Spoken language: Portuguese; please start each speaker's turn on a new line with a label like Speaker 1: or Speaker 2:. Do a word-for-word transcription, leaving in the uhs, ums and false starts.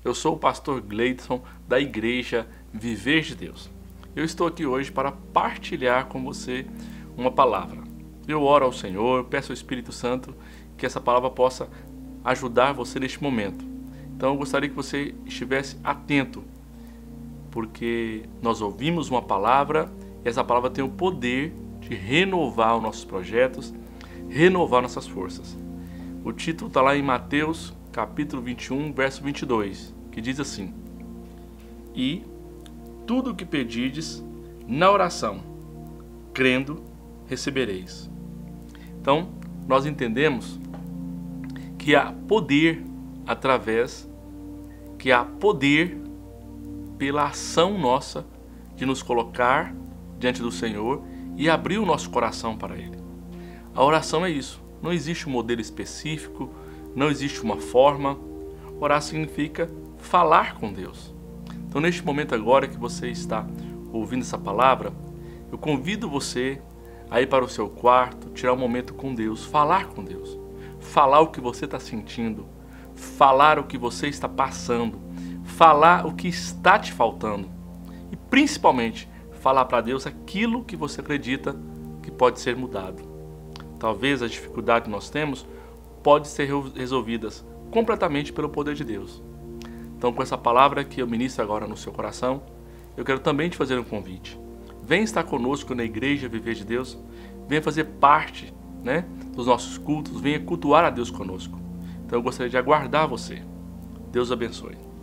Speaker 1: Eu sou o pastor Gleidson da Igreja Viver de Deus. Eu estou aqui hoje para partilhar com você uma palavra. Eu oro ao Senhor, peço ao Espírito Santo que essa palavra possa ajudar você neste momento. Então eu gostaria que você estivesse atento, porque nós ouvimos uma palavra e essa palavra tem o poder de renovar os nossos projetos, renovar nossas forças. O título está lá em Mateus, capítulo vinte e um, verso vinte e dois, que diz assim: E tudo o que pedirdes na oração, crendo, recebereis. Então, nós entendemos que há poder através, que há poder pela ação nossa de nos colocar diante do Senhor e abrir o nosso coração para Ele. A oração é isso. Não existe um modelo específico, não existe uma forma. Orar significa falar com Deus. Então, neste momento agora que você está ouvindo essa palavra, eu convido você a ir para o seu quarto, tirar um momento com Deus, falar com Deus. Falar o que você está sentindo, falar o que você está passando, falar o que está te faltando e principalmente falar para Deus aquilo que você acredita que pode ser mudado. Talvez as dificuldades que nós temos podem ser resolvidas completamente pelo poder de Deus. Então, com essa palavra que eu ministro agora no seu coração, eu quero também te fazer um convite. Venha estar conosco na Igreja Viver de Deus, venha fazer parte, né, dos nossos cultos, venha cultuar a Deus conosco. Então eu gostaria de aguardar você. Deus abençoe.